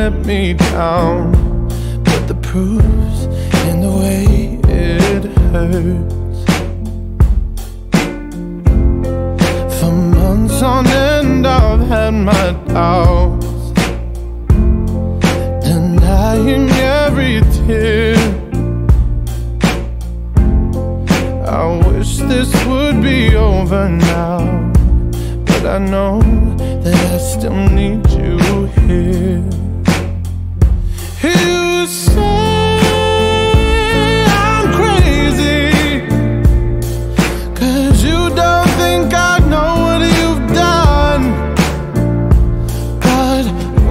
let me down, but the proof's in the way it hurts. For months on end I've had my doubts, denying every tear. I wish this would be over now, but I know that I still need you here. You say I'm crazy, 'cause you don't think I know what you've done. But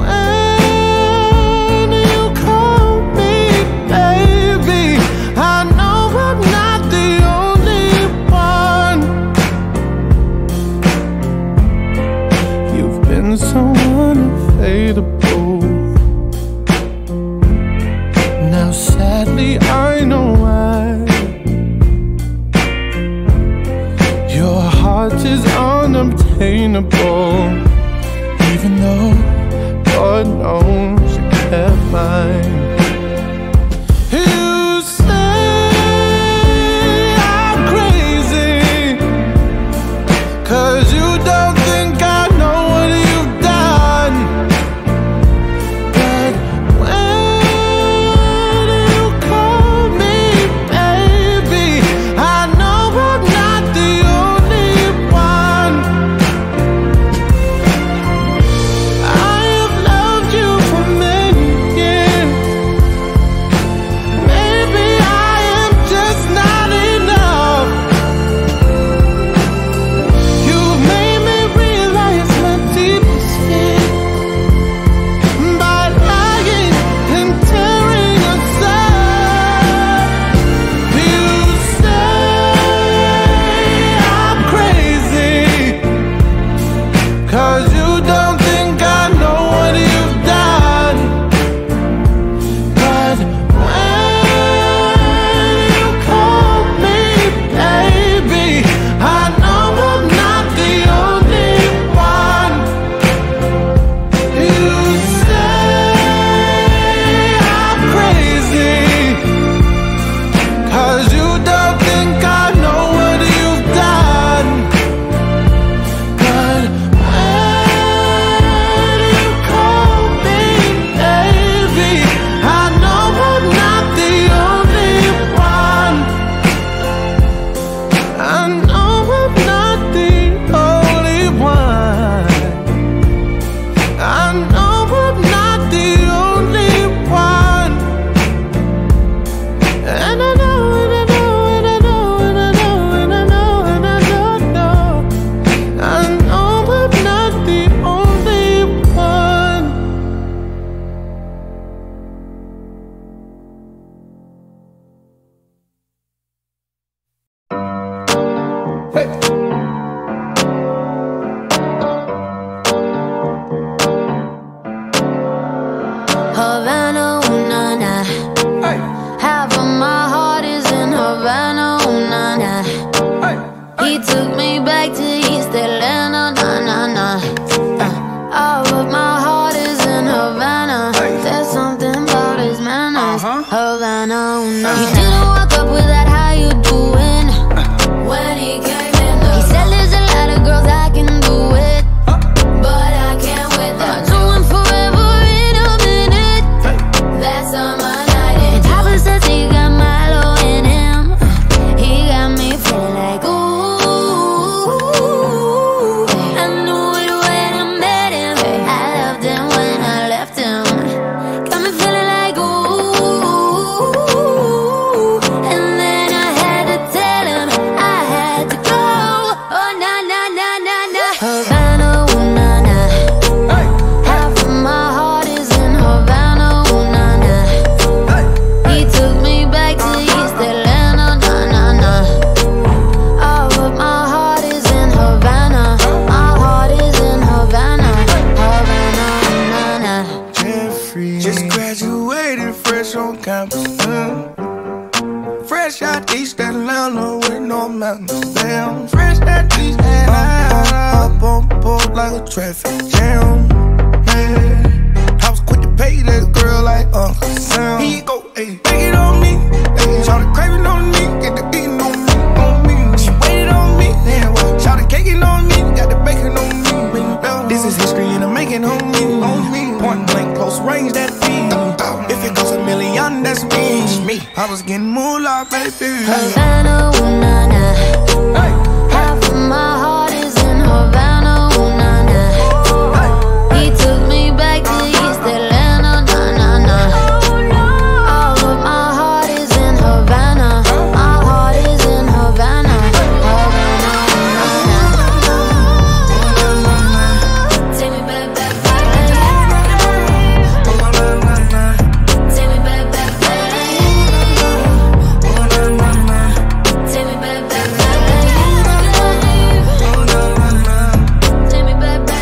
when you call me baby, I know I'm not the only one. You've been so unavailable. Now sadly I know why. Your heart is unobtainable, even though God knows you kept mine. You say I'm crazy, 'cause you don't think I know what you've done. But when you call me baby, I know I'm not the only one. I have loved you for many years. Maybe I am just not enough. You've made me realize my deepest fear by lying and tearing us up. You say I'm crazy, 'cause you don't think I know what you've done. But when you call me baby, I know I'm not the only one. You say I'm crazy, 'cause you don't think I know what you've done. But when you call me baby, I know I'm not the only one. I know I'm not the only one. I know I'm not the only one. And I know, and I know, and I know, and I know, and I know, and I know. I know I'm not the only one. Hey. Havana, ooh, nah, nah. Hey. Half of my heart is in Havana, ooh, nah, nah. Hey. He took me back to East Atlanta, nah, nah, nah. All of my heart is in Havana. Hey. There's something about his manners. Havana, ooh, nah. He didn't walk up with that, how you doing? When he came in, he said there's a lot of girls I can do it, but I can't with them. I do him forever in a minute. That's on my night. And Papa says he got Milo in him. He got me feeling like ooh. I knew it when I met him. I loved him when I left him. Got me feeling like ooh. And then I had to tell him I had to go. Oh na na na na na. Havana, ooh, na na. Half of my heart is in Havana, ooh, na na. He took me back to East Atlanta, nah, nah, nah. All of my heart is in Havana. My heart is in Havana. Havana, nah, nah. Jeffrey just graduated fresh on campus. Fresh out East Atlanta with no mountains. Damn, fresh out East Atlanta. Up on the board like a traffic jam. Man, I was quick to pay that girl like Uncle Sam. Here you go, ayy, take it on me. Ayy, shout the craving on me, get the beating on me, on me. She waited on me, then what? Shout the caking on me, got the bacon on me. This is history and I'm making on me, on me. Point blank, close range, that feed. If it goes a million, that's me. I was getting moolah, baby. Havana, ooh, nah, nah. Hey. Half of my heart is in Havana, ooh, nah, nah. He took me back to East Atlanta, nah, nah, nah. All of my heart is in Havana. My heart is in Havana. Havana, ooh, nah, nah. Take me back, back, back. Take me back, back, back. Take me back, back, back. Take me back, back,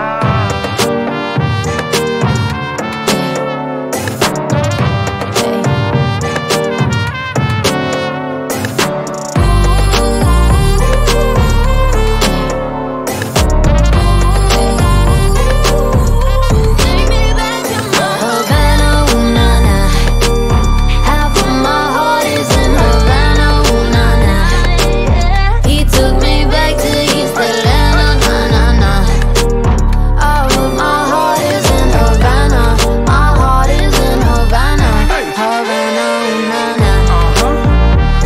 Havana, ooh, nah, nah. Half of my heart is in Havana, ooh, nah, nah. He took me back to East Atlanta, nah, nah, nah. All of my heart is in Havana. My heart is in Havana. Havana, ooh, nah, nah.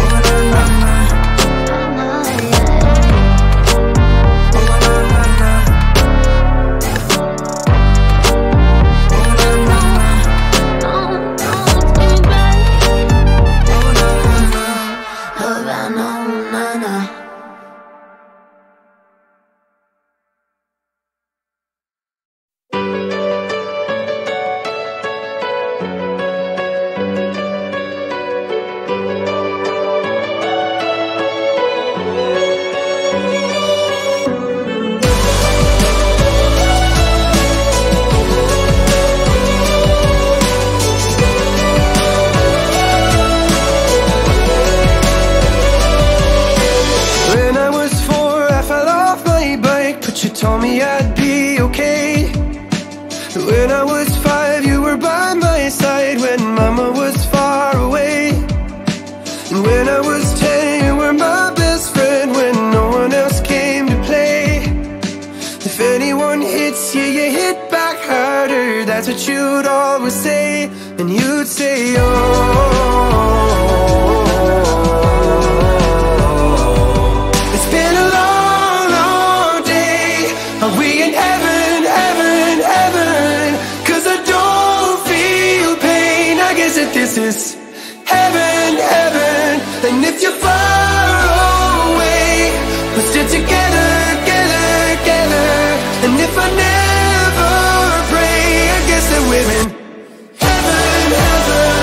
Havana, ooh, nah, nah. When I was 4, I fell off my bike, but you told me I'd be okay. When I was 5, you were by my side when mama was far away. And when I was 10, you were my best friend when no one else came to play. If anyone hits you, you hit back harder, that's what you'd always say. And you'd say, it's been a long, long day. Are we in heaven, heaven, heaven? 'Cause I don't feel pain. I guess that this is heaven, heaven. And if you're far away, we're still together, together, together. And if I never pray, I guess that we're in heaven, heaven.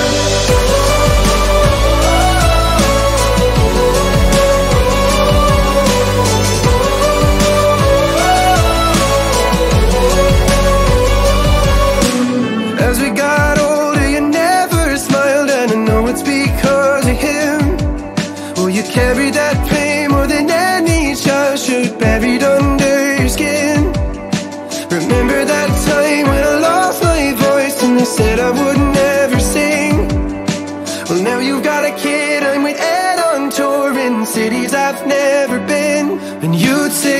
As we got older, you never smiled, and I know it's because of him. Oh, you carried that pain more than any child should, buried under your skin. Remember that time when I lost my voice and they said I would never sing? Well, now you've got a kid, I'm with Ed on tour in cities I've never been. And you'd say,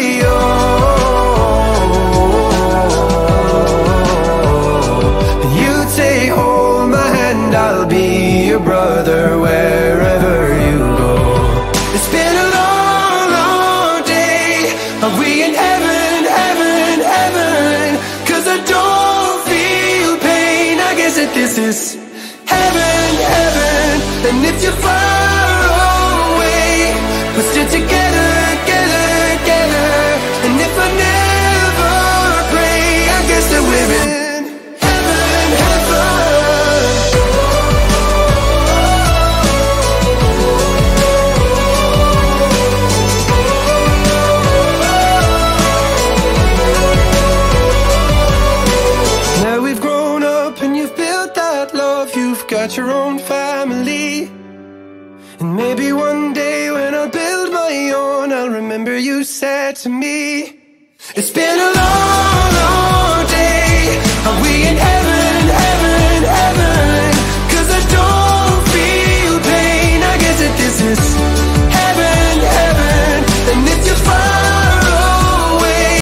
and you'd say, hold my hand, I'll be your brother wherever you go. It's been a long, long day. Are we in heaven, heaven, heaven? 'Cause I don't feel pain. I guess that this is heaven, heaven. And if you're far away, we're still together, together, together. And if I never pray, I guess that we're in heaven, heaven. Now we've grown up and you've built that love, you've got your own family. And maybe one day when I build my own, I'll remember you said to me, it's been a long, long day.